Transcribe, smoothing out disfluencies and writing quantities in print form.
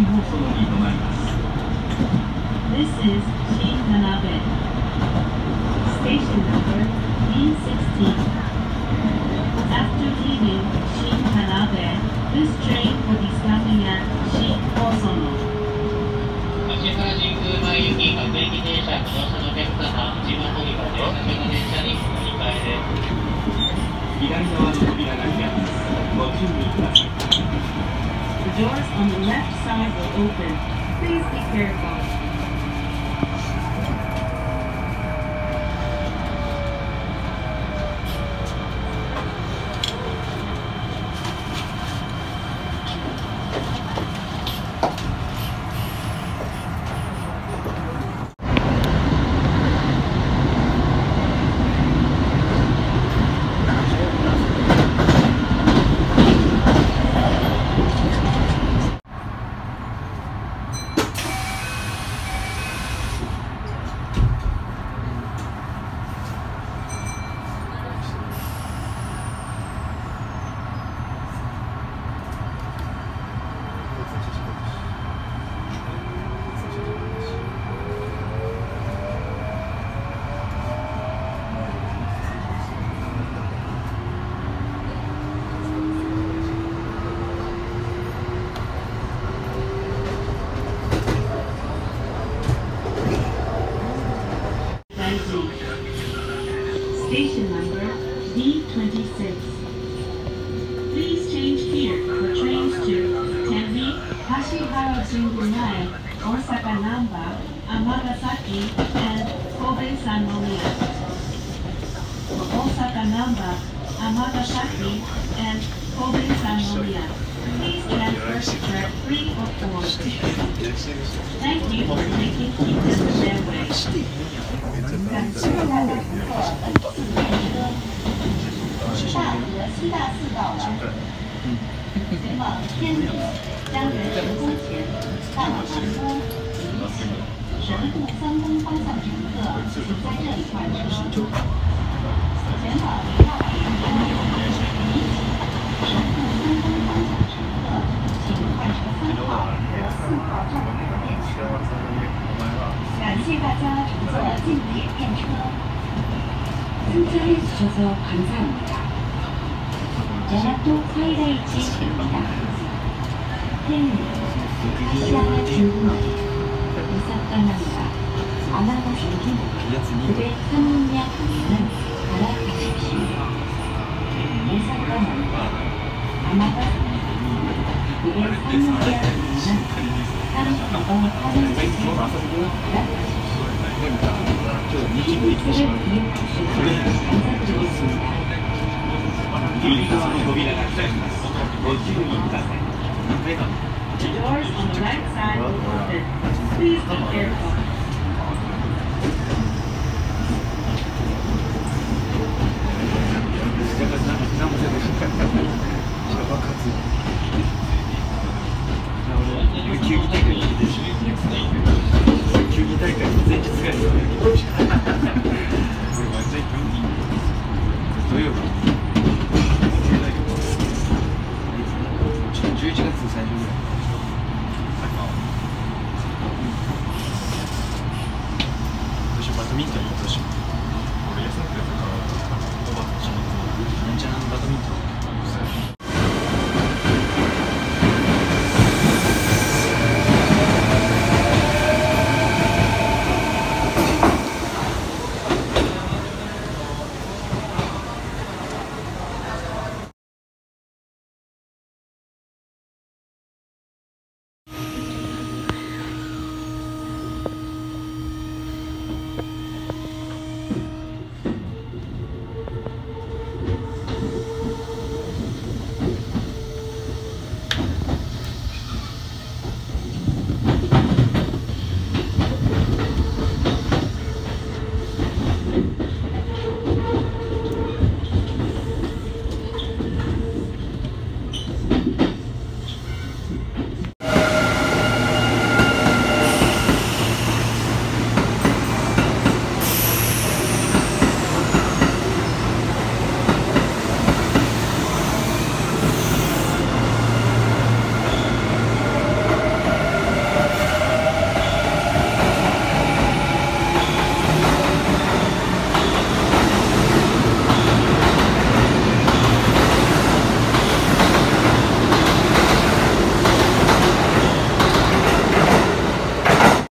放送に停まります。 This is Shin-Tanabe. Station number D16. After leaving Shin-Tanabe, this train will be stopping at Shin-Hosono. 芦原神宮前行き各駅停車不動車のお客様、自分乗り場で先の電車にお乗り換えです。 左側の扉が開きます。ご注意ください。 The doors on the left side will open. Please be careful. Station number D26. Please change here for trains to Tenri, Hashihara Jingunae, Osaka Namba, Amagasaki, and Kobe Sannomiya. Osaka Namba, Amagasaki, and Kobe Sannomiya. Please transfer to track 3 or 4. Thank you for taking this railway. 感谢大家乘客本次列车，大和西大寺到了，前往天理、江原神宫前，到了南宫、离喜、神户三宫方向乘客，请在这里换车。前往大田原、离喜、神户三宫方向乘客，请换乘3号和4号站台的电车。 感谢大家乘坐近铁电车，승차해 주셔서 감사합니다. 야마토 사이다이치입니다. 텐리, 하시야마 중구역, 오사카 남바, 아마가사키, 903역 방면은 갈아타십시오. 오사카 남바, 아마가사키, 903역 방면은 3번 하는 곳으로 갈아타십시오. 이곳을 이용하시고 감사드리겠습니다. 右側の扉が開きます。ご注意ください。 The doors on the right side will open. Please be careful. Thank you.